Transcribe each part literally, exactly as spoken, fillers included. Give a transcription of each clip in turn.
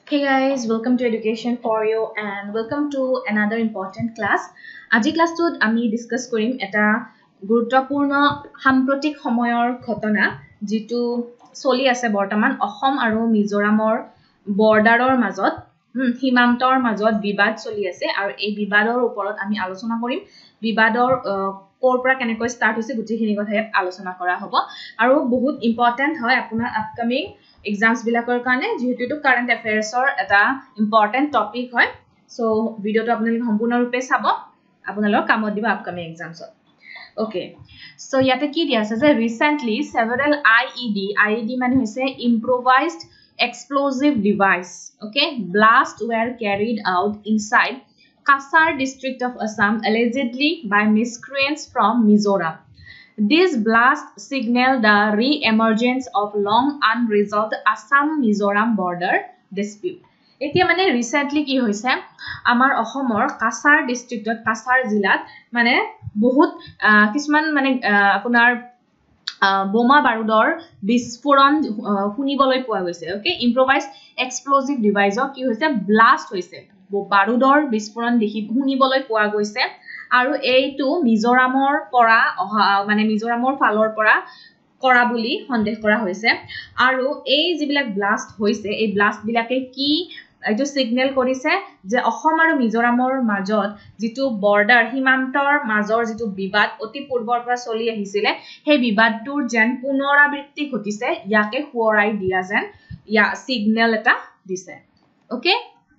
Hey guys, welcome to Education for You and welcome to another important class. আজি ক্লাসটোত আমি discuss কৰিম এটা গুৰুত্বপূৰ্ণ সাম্প্ৰতিক সময়ৰ ঘটনা যেটো চলি আছে বৰ্তমান অসম আৰু মিজোৰামৰ বৰ্ডাৰৰ মাজত সীমান্তৰ মাজত বিবাদ চলি আছে আৰু এই বিবাদৰ ওপৰত আমি আলোচনা কৰিম বিবাদৰ কোৰ পৰা কেনেকৈ স্টাৰ্ট হৈছে গুটিখিনি কথা আলোচনা কৰা হ'ব আৰু বহুত ইম্পৰ্টেন্ট হয় আপোনাৰ upcoming exams bilakor karone jehetu to current affairs or eta important topic hoy so video to apnalok sampurna rupe sabo apnalok kamot diba upcoming exams okay so yate ki dia ase je recently several I E D I E D mane hoise improvised explosive device okay blast were carried out inside Kasar district of Assam allegedly by miscreants from Mizoram. This blast signaled the re-emergence of long unresolved Assam-Mizoram border dispute. Etia mane recently ki hoise amar Ahomor Kasar district ot Kasar jilat mane bahut kisman mane apunar boma barudor bisforon huniboloi poa goise okay improvised explosive device ki hoise blast hoise barudor bisforon dekhi huniboloi poa goise আৰু এইটো মিজোৰামৰ পৰা মানে মিজোৰামৰ ফালৰ পৰা কৰা বুলি সন্দেহ কৰা হৈছে আৰু এই যিবিলাক ব্লাষ্ট হৈছে এই ব্লাষ্ট বিলাকে কি এইটো সিগন্যাল কৰিছে যে অসম আৰু মিজোৰামৰ মাজত যেটো বৰ্ডাৰ সীমান্তৰ মাজৰ যেটো বিবাদ অতি পূৰ্বৰ পৰা চলি আহিছিল সেই বিবাদটোৰ যেন পুনৰাবৃত্তি ঘটিছে ইয়াকে huorai দিয়া যেন ইয়া সিগন্যাল এটা দিছে ওকে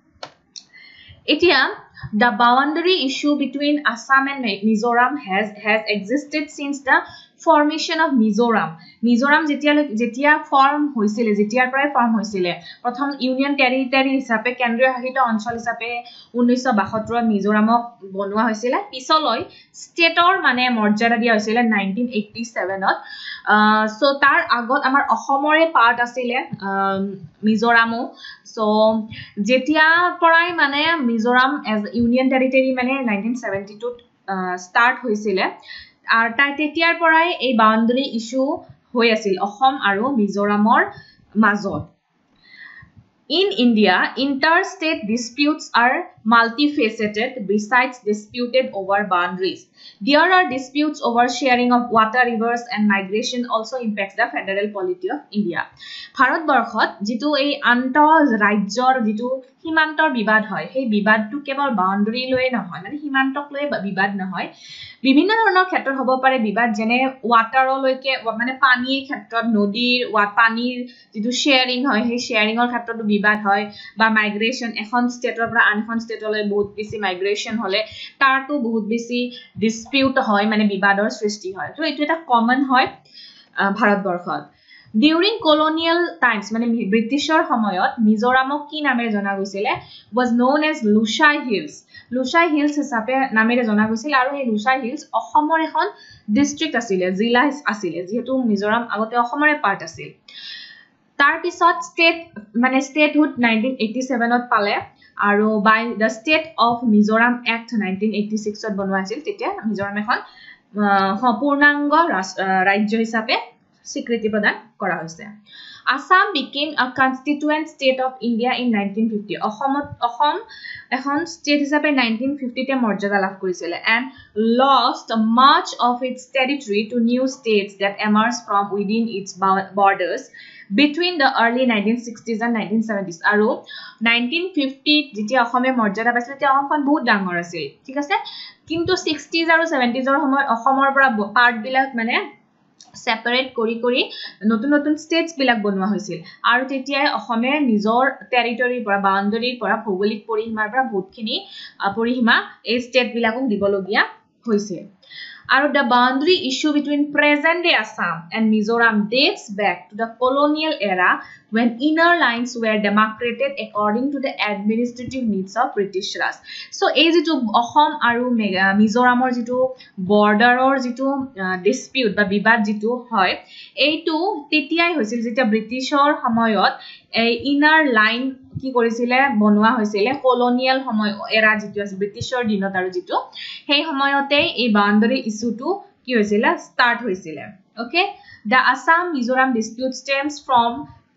এতিয়া The boundary issue between Assam and Mizoram has has existed since the formation of Mizoram. Mizoram jetia jetia form hoisile jetiar pray form hoisile prothom union territory hisabe kendriyo shashito onchol hisabe nineteen seventy-two Mizoramok bonua hoisile pisoloi state or mane morjada dia hoisile nineteen eighty-seven ot uh, so tar agot amar Ahomore part asile um, Mizoramo so jetia porai mane Mizoram as union territory mane nineteen seventy-two uh, start hoisile আর তাই তেতিয়াৰ পৰাই এই বাউন্ডাৰী issue হৈ আছিল অসম আৰু মিজোৰামৰ মাজত In India, interstate disputes are multifaceted besides disputed over boundaries. There are disputes over sharing of water, rivers and migration also impacts the federal polity of India. Bharat Barkhot, jitu ei antar rajyor jitu himantor bibad hoy, hei bibad tu kebal boundary loe na hoy, mane himantok loe bibad na hoy. বিভিন্ন ধৰণৰ ক্ষেত্ৰত হ'ব পাৰে বিবাদ যেনে ওয়াটাৰৰ লৈকে মানে পানীৰ ক্ষেত্ৰত নদীৰ পানীৰ যেটো শেয়াৰিং হয় সেই শেয়াৰিংৰ ক্ষেত্ৰত বিবাদ হয় বা মাইগ্ৰেশন এখন ষ্টেটৰ পৰা আনখন ষ্টেটলৈ বহুত বেছি মাইগ্ৰেশন হলে তাৰটো বহুত বেছি ডিসপিউট হয় মানে বিবাদৰ সৃষ্টি হয় তো এটো এটা কমন হয় ভাৰতবৰ্ষত During colonial times, মানে ব্ৰিটিছৰ সময়ত মিজোৰামক কি নামেৰে জনা গৈছিল was known as Lushai Hills. Lushai Hills হিচাপে নামেৰে জনা গৈছিল আৰু এই Lushai Hills অসমৰ এখন ডিস্ট্ৰিক্ট আছিল জিলা আছিল যেহেতু মিজোৰাম আগতে অসমৰে পাৰ্ট আছিল তাৰ পিছত ষ্টেট মানে ষ্টেটহুড nineteen eighty-seven ত পালে আৰু বাই the State of Mizoram Act nineteen eighty-six ত বনোৱা আছিল তেতিয়া মিজোৰাম এখন সম্পূৰ্ণাংগ ৰাজ্য হিচাপে স্বীকৃতি প্ৰদান কৰা হৈছে Assam became a constituent state of India in nineteen fifty অসমত অসম এখন state হিচাপে nineteen fifty তে মৰ্যাদা লাভ কৰিছিল and lost much of its territory to new states that emerged from within its borders between the early nineteen sixties and nineteen seventies আৰু nineteen fifty যেতিয়া অসমে মৰ্যাদা পাইছিল তেতিয়া অসমখন বহুত ডাঙৰ আছিল ঠিক আছে কিন্তু sixties আৰু seventies ৰ সময়ত অসমৰ পৰা পাৰ্ট বিলাক মানে সেপাৰেট কৰি কৰি নতুন নতুন ষ্টেটস বিলাক বনোৱা হৈছিল আৰু তেতিয়াই অসমে নিজৰ টেৰিটৰিৰ পৰা বাউন্ডাৰীৰ পৰা ভৌগোলিক পৰিসীমাৰ পৰা বহুতখিনি পৰিসীমা এই ষ্টেট বিলাকক দিবলগীয়া হৈছিল আৰু the boundary issue between present day Assam and Mizoram dates back to the colonial era when inner lines were demarcated according to the administrative needs of British Raj. So এই যেটো অসম আৰু মিজোৰামৰ যেটো বৰ্ডাৰৰ যেটো ডিসপিউট বা বিবাদ যেটো হয় এইটো তেতিয়াই হৈছিল যেতিয়া ব্ৰিটিছৰ সময়ত এই ইনাৰ লাইন কি কৰিছিলে বনোৱা হৈছিল কলোনিয়াল সময় এৰা যেটো আছিল ব্ৰিটিছৰ দিনত আৰু যেটো সেই সময়তে এই বাউন্ডাৰী ইস্যুটো কি হৈছিল স্টাৰ্ট হৈছিল okay the Assam Mizoram dispute stems from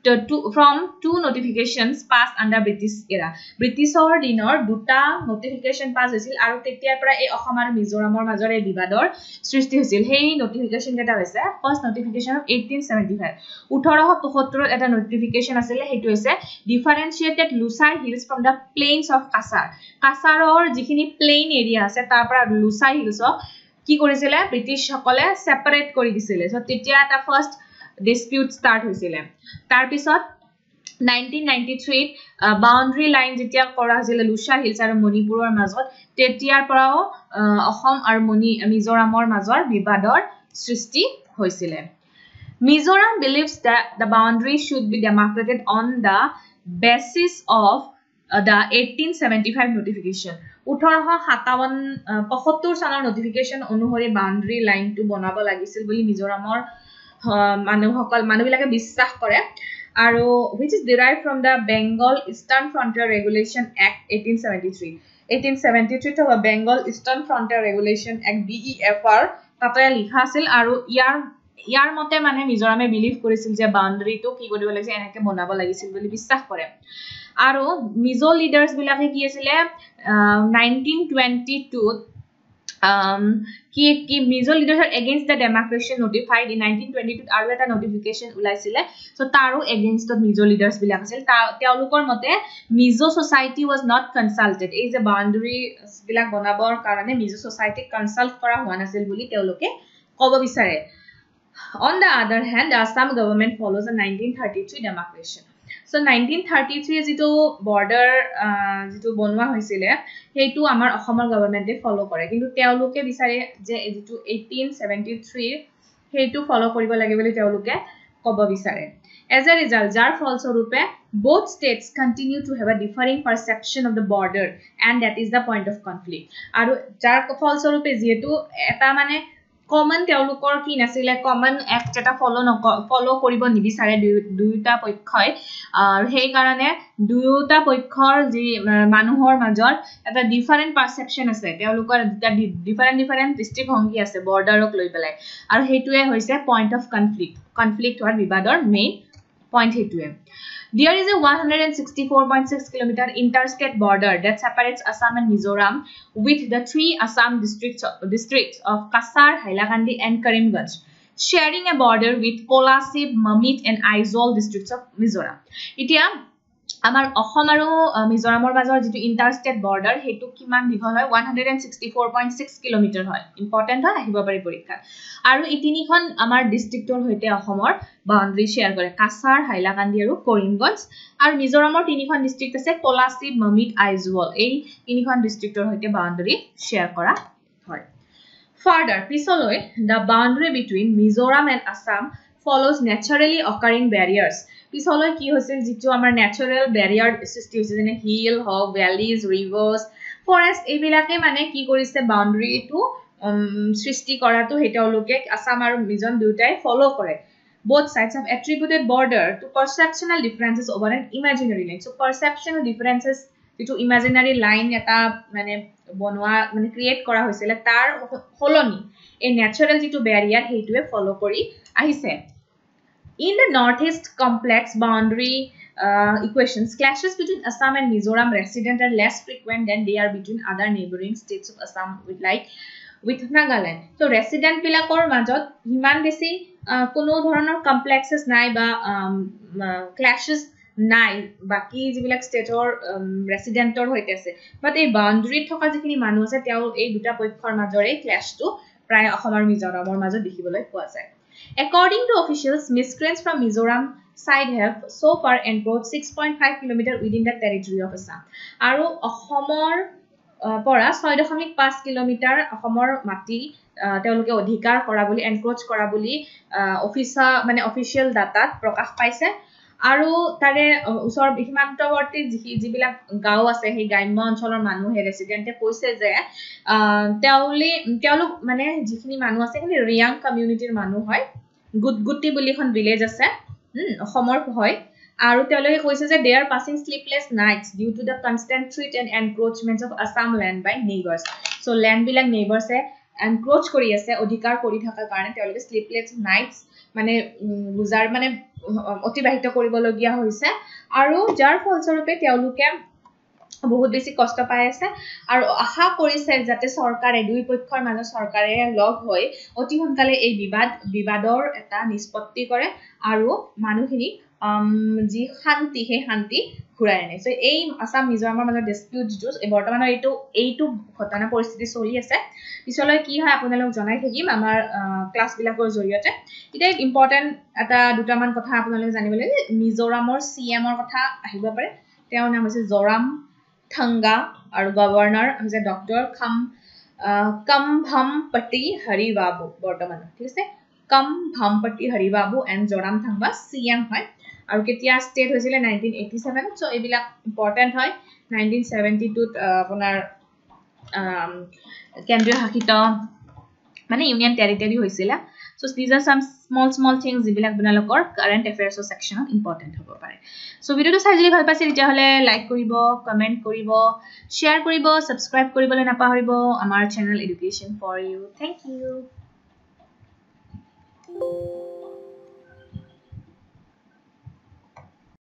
two, from two notifications passed under British era. Britishor dinor duta notification pass hoisil aru tetiar pora ei Assam aru Mizoramor major ei bibador srishti hoisil. Hei notification keta hoise first notification of eighteen seventy-five. eighteen seventy-five eta notification asile heitu hoise differentiated Lusai hills from the plains of Kasar. Kasaror jikhini plain area ase tar pora Lusai hills কি কৰিছিলে British সকলে separate কৰি দিছিলে so তেতিয়া এটা first dispute start হৈছিলে তাৰ পিছত nineteen ninety-three বাউন্ডাৰী লাইন যেতিয়া কৰা হৈছিল লুসা হিলছ আৰু মণিপুৰৰ মাজত তেতিয়াৰ পৰাও অসম আৰু মণি মিজোৰামৰ মাজৰ বিবাদৰ সৃষ্টি হৈছিলে Mizoram believes that the boundary should be demarcated on the basis of uh, the eighteen seventy-five notification eighteen seventy-five চনৰ notification অনুসৰি boundary line to বনাব লাগিছিল বুলি মিজোৰামৰ মানুহসকল মানুহবিলাকে বিশ্বাস কৰে আৰু which is derived from the Bengal Eastern Frontier Regulation Act eighteen seventy-three eighteen seventy-three to Bengal Eastern Frontier Regulation Act B E F R তাতে লিখা আছিল আৰু ইয়াৰ ইয়াৰ মতে মানে মিজোৰামে বিলিভ কৰিছিল যে বাউন্ডাৰী টো কি কৰিব লাগিছিল এনেকে বনাব লাগিছিল বুলি বিশ্বাস কৰে আৰু মিজো লিডাৰ্স বিলাকে কি আছিল nineteen twenty-two um কি কি Mizo leaders against the democracy notified in nineteen twenty-two আৰু এটা নোটিফিকেশন উলাইছিলে সো তাৰো এগেইনষ্ট মিজো লিডাৰ্স বিলাক আছিল তেওঁলোকৰ মতে Mizo society was not consulted এই যে বাউন্ডাৰী বিলাক বনাবৰ কাৰণে মিজো সোসাইটি কনসাল্ট কৰা হোৱা নাছিল বুলি তেওঁলোকে ক'ব বিচাৰে On the other hand, the Assam government follows the nineteen thirty-three demarcation. So nineteen thirty-three যেটো border যেটো বনোৱা হৈছিলে হেইটো আমাৰ অসমৰ গৱৰ্ণমেন্টে ফলো কৰে কিন্তু তেওঁলোকে বিচাৰে যে যেটো eighteen seventy-three হেইটো ফলো কৰিব লাগে বুলি তেওঁলোকে ক'ব বিচাৰে As a result, jar ফলস্বৰূপে both states continue to have a differing perception of the border and that is the point of conflict. আৰু jar ফলস্বৰূপে যেটো এটা মানে কমন তেওঁলোকৰ কি নাছিলে কমন এক্ট এটা ফলো ফলো কৰিব নিবিচাৰে দুইটা পক্ষই আৰু সেই কাৰণে দুইটা পক্ষৰ যি মানুহৰ মাজত এটা ডিফাৰেন্ট পাৰসেপশন আছে তেওঁলোকৰ দুটা ডিফাৰেন্ট ডিফাৰেন্ট দৃষ্টিভংগী আছে বৰ্ডাৰক লৈ পেলাই আৰু হেতুৱে হৈছে পইণ্ট অফ কনফ্লিক্ট কনফ্লিক্ট হোৱাৰ বিবাদৰ মেইন পইণ্ট হেতুৱে There is a one hundred sixty-four point six kilometer interstate border that separates Assam and Mizoram with the three Assam districts of, districts of Kasar, Hailakandi and Karimganj, sharing a border with Kolasib, Mamit and Aizawl districts of Mizoram. Itia আমাৰ অসম আৰু মিজোৰামৰ মাজৰ যেটো ইন্টাৰষ্টেট border হেতু কিমান দীঘল হয় one hundred sixty-four point six kilometre হয় ইম্পৰ্টেন্ট হয় আহিব পাৰি পৰীক্ষা আৰু ই তিনিখন আমাৰ ডিস্ট্ৰিক্টৰ হৈতে অসমৰ বাউন্ডাৰী শেয়াৰ কৰে কাছাৰ হাইলাকান্দি আৰু কৰিমগঞ্জ আৰু মিজোৰামৰ তিনিখন ডিস্ট্ৰিক্ট আছে কোলাসিব মমিত আইজৱাল এই তিনিখন ডিস্ট্ৰিক্টৰ হৈতে বাউন্ডাৰী শেয়াৰ কৰা হয় ফাৰ্দাৰ পিছলৈ the boundary between Mizoram and Assam follows naturally occurring barriers পিছলৈ কি হৈছিল যেটো আমাৰ ন্যাচাৰাল ব্যাৰিয়াৰ সৃষ্টি হৈছে যেনে hillock valleys rivers forest এইবিলাকে মানে কি কৰিছে বাউন্ডাৰী টু সৃষ্টি কৰাটো হেতলোকে আসাম আৰু মিজোৰাম দুটাই ফলো কৰে both sides have attributed border to perceptual differences over an imaginary line so perceptual differences যেটো imaginary line এটা মানে বনোৱা মানে ক্ৰিয়েট কৰা হৈছিল তাৰ হলনি এই ন্যাচাৰাল যেটো ব্যাৰিয়াৰ হেতুৱে ফলো কৰি আহিছে In the northeast complex boundary uh, equations, clashes between Assam and Mizoram resident are less frequent than they are between other neighboring states of Assam with like with Nagaland. So resident bilakor majot himan besi kono dhoroner complexes nai ba clashes nai baki jibilak state or resident or hoite ase but ei boundary thoka jikhini manu ase teo ei duta pokhor majore clash to pray Assam aru Mizoramor majot dekhiboloi poa jay According to officials, miscreants from Mizoram side have so far encroached six point five kilometers within the territory of Assam. Aru Assam pora six point five kilometers Assam mati তেওঁলোকে অধিকাৰ কৰা বুলি এনক্ৰোচ কৰা বুলি officer মানে official ডাটাত প্ৰকাশ পাইছে আৰু তাৰে ওচৰ সীমান্তৱৰ্তী যিবিলাক গাঁও আছে সেই গ্ৰাম্য অঞ্চলৰ মানুহে ৰেসিডেন্টে কৈছে যে তেওলি তেওঁলোক মানে যিখিনি মানুহ আছে কিন্তু ৰিয়াং কমিউনিটিৰ মানুহ হয় গুটগুটি বুলি এখন ভিলেজ আছে অসমৰ হয় আৰু তেওঁলোকে কৈছে যে they are passing sleepless nights due to the constant threat and encroachments of Assam land by neighbors so land বিলাক neighbors এ encroach কৰি আছে অধিকাৰ কৰি থকা কাৰণে তেওঁলোকে sleepless nights মানে গুজাৰ মানে অতিবাহিত কৰিবলগীয়া হৈছে আৰু যাৰ ফলস্বৰূপে তেওঁলোকে বহুত বেছি কষ্ট পাই আছে আৰু আশা কৰিছে যাতে চৰকাৰে দুই পক্ষৰ মাজত চৰকাৰে লগ হৈ অতি সোনকালে এই বিবাদ বিবাদৰ এটা নিষ্পত্তি কৰে আৰু মানুহখিনি যি শান্তি সেই শান্তি ঘূৰাই আনে সো এই আসাম মিজোৰামৰ মাজত ডিসপিউট যিটো বৰ্তমানৰ এইটো এইটো ঘটনা পৰিস্থিতি চলি আছে পিছলৈ কি হয় আপোনালোক জনাই থাকিম আমাৰ ক্লাছ বিলাকৰ জৰিয়তে এটা ইম্পৰ্টেন্ট এটা দুটামান কথা আপোনালোক জানিব লাগে মিজোৰামৰ সিএম ৰ কথা আহিব পাৰে তেওঁৰ নাম হৈছে জৰাম থংগা আৰু গভৰ্ণৰ হৈছে ডক্টৰ খাম কমভামপতি হৰিবাবু বৰ্তমান ঠিক আছে কমভামপতি হৰিবাবু এণ্ড জৰাম থংগা সিএম হয় আৰু কেতিয়া ষ্টেট হৈছিলে nineteen eighty-seven সো এইবিলাক ইম্পৰ্টেন্ট হয় nineteen seventy-two আপোনাৰ কেন্দ্ৰীয় শাসিত মানে ইউনিয়ন টেৰিটৰি হৈছিল so these are some small small things যিবিলাক আপোনালোকৰ কারেন্ট এফেয়াৰ্স সেকশনত ইম্পৰ্টেন্ট হ'ব পাৰে সো ভিডিওটো চাই যদি ভাল পাইছে তেতিয়া হলে লাইক কৰিব কমেন্ট কৰিব শেয়াৰ কৰিব সাবস্ক্ৰাইব কৰিবলৈ নাপাহৰিব আমাৰ channel education for you thank U